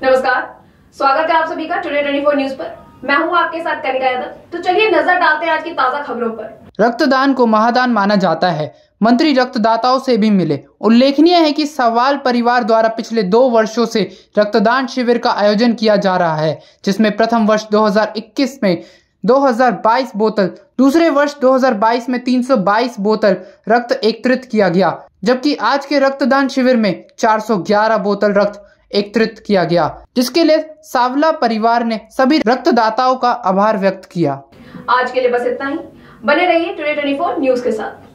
नमस्कार, स्वागत है आप सभी का टुडे 24 न्यूज पर। मैं हूं आपके साथ कनिका यादव। तो चलिए नजर डालते हैं आज की ताजा खबरों पर। रक्तदान को महादान माना जाता है। मंत्री रक्तदाताओं से भी मिले। उल्लेखनीय है कि सवाल परिवार द्वारा पिछले 2 वर्षों से रक्तदान शिविर का आयोजन किया जा रहा है, जिसमें प्रथम वर्ष 2021 में 2022 बोतल, दूसरे वर्ष 2022 में 322 बोतल रक्त एकत्रित किया गया, जबकि आज के रक्तदान शिविर में 411 बोतल रक्त एकत्रित किया गया, जिसके लिए सावला परिवार ने सभी रक्तदाताओं का आभार व्यक्त किया। आज के लिए बस इतना ही। बने रहिए टुडे 24 न्यूज के साथ।